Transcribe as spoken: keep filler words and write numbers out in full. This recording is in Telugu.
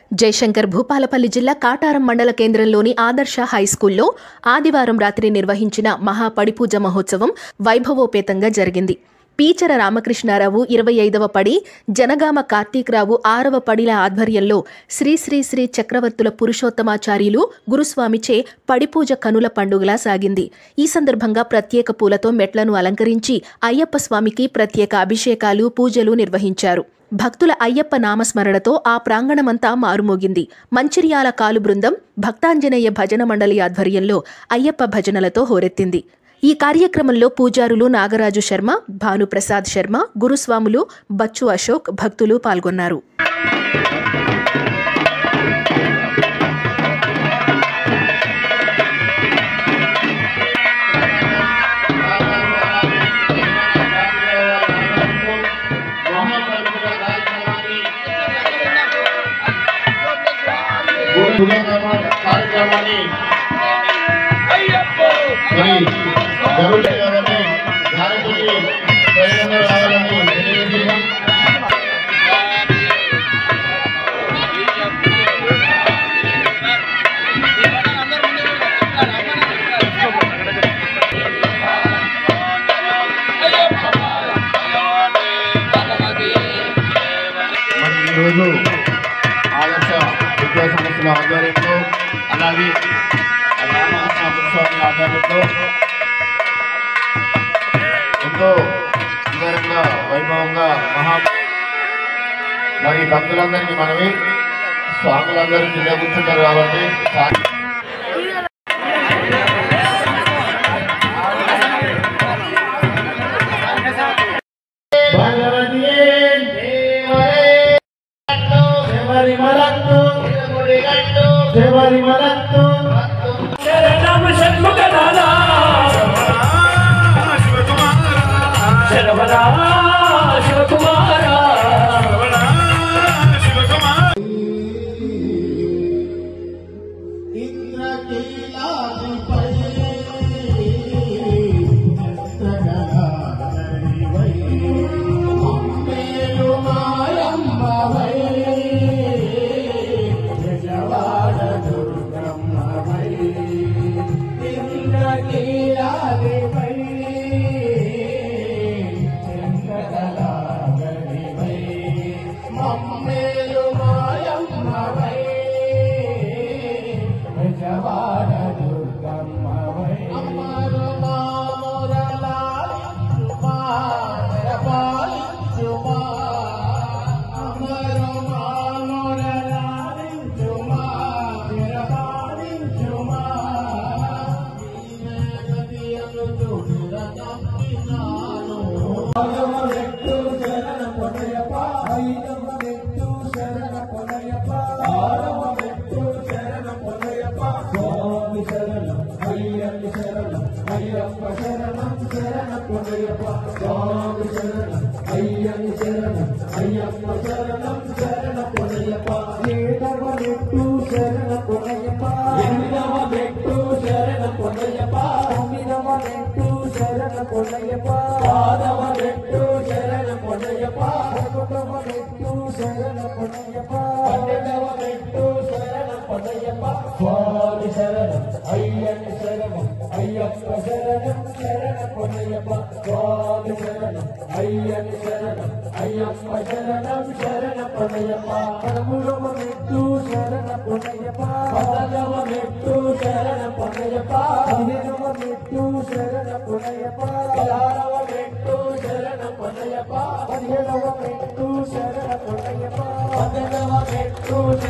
జయశంకర్ భూపాలపల్లి జిల్లా కాటారం మండల కేంద్రంలోని ఆదర్శ హైస్కూల్లో ఆదివారం రాత్రి నిర్వహించిన మహాపడిపూజ మహోత్సవం వైభవోపేతంగా జరిగింది. పీచర రామకృష్ణారావు ఇరవై ఐదవ పడి, జనగామ కార్తీకరావు ఆరవ పడిల ఆధ్వర్యంలో శ్రీ శ్రీ శ్రీ చక్రవర్తుల పురుషోత్తమాచార్యులు గురుస్వామిచే పడిపూజ కనుల పండుగలా సాగింది. ఈ సందర్భంగా ప్రత్యేక పూలతో మెట్లను అలంకరించి అయ్యప్ప స్వామికి ప్రత్యేక అభిషేకాలు, పూజలు నిర్వహించారు. భక్తుల అయ్యప్ప నామస్మరణతో ఆ ప్రాంగణమంతా మారుమోగింది. మంచిర్యాల కాలు బృందం భక్తాంజనేయ భజన మండలి ఆధ్వర్యంలో అయ్యప్ప భజనలతో హోరెత్తింది. ఈ కార్యక్రమంలో పూజారులు నాగరాజు శర్మ, భానుప్రసాద్ శర్మ, గురుస్వాములు బచ్చు అశోక్, భక్తులు పాల్గొన్నారు. కార్యక్రమాన్ని జరుగుతుందని భారతీయ ప్రజలందరూ రావాలని తెలియజేస్తున్నాం. మరి ఈరోజు ఆదర్శ విద్యా సంస్థల ఆధ్వర్యంలో, అలాగే రామకృష్ణ ఆధ్వర్యంలో ఎంతో సుందరంగా వైభవంగా మహా మరి భక్తులందరికీ మనవి స్వాములందరూ కింద కూర్చుంటారు కాబట్టి శరణ